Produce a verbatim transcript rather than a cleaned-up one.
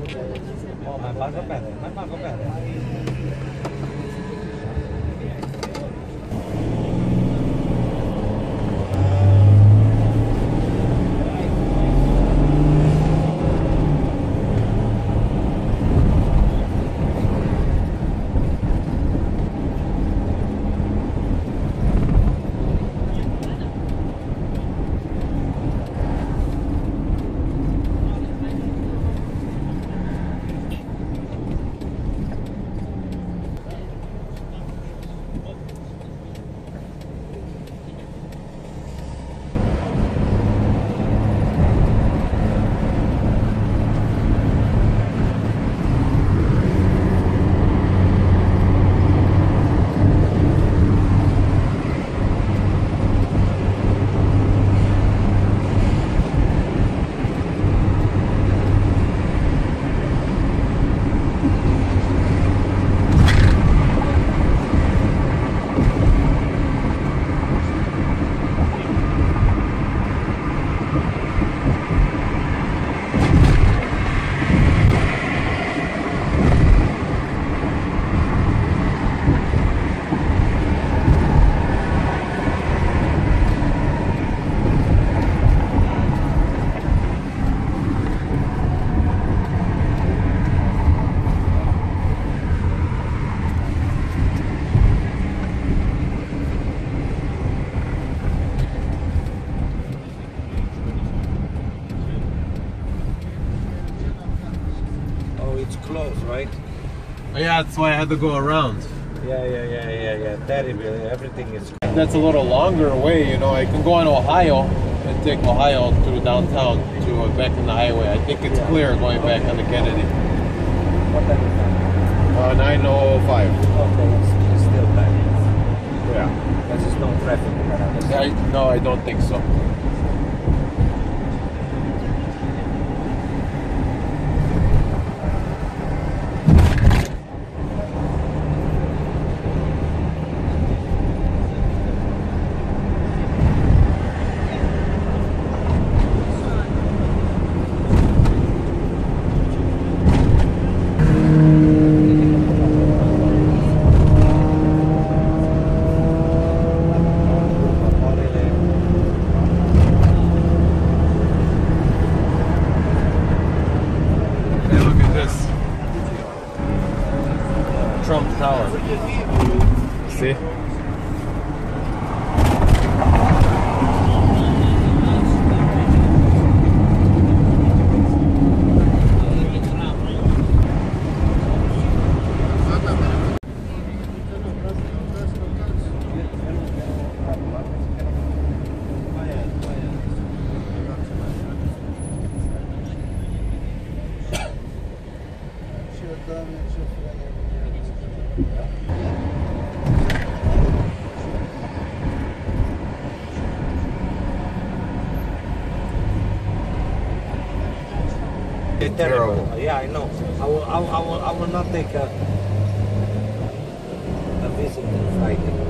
Oh, my bag got better. My bag got better. It's closed, right? Yeah, that's why I had to go around. Yeah, yeah, yeah, yeah, yeah. Terrible. Everything is. That's a little longer away, you know. I can go on Ohio and take Ohio through downtown to uh, back in the highway. I think it's Yeah. clear going back on the Kennedy. What time is that? Uh, nine oh five. Okay, it's, it's still bad. Yeah. There's just no traffic. I, no, I don't think so. Trump Tower. See? It's terrible. Yeah, I know. I will, I will, I will, I will not take a, a visit on Friday.